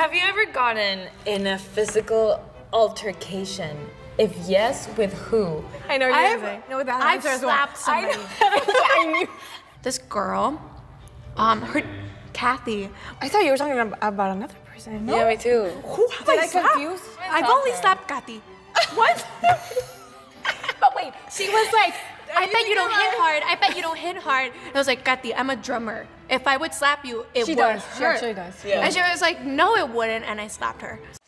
Have you ever gotten in a physical altercation? If yes, with who? I know you're gonna say. No, I've slapped somebody. I knew. This girl, her Kathy. I thought you were talking about another person. No? Yeah, me too. Who have I slapped? confused? I've only slapped Kathy. What? But wait, She was like, I bet you don't hit hard. I bet you don't hit hard. And I was like, Kathy, I'm a drummer. If I would slap you, it she would does. hurt. She actually does. Yeah. And she was like, no, it wouldn't. And I slapped her.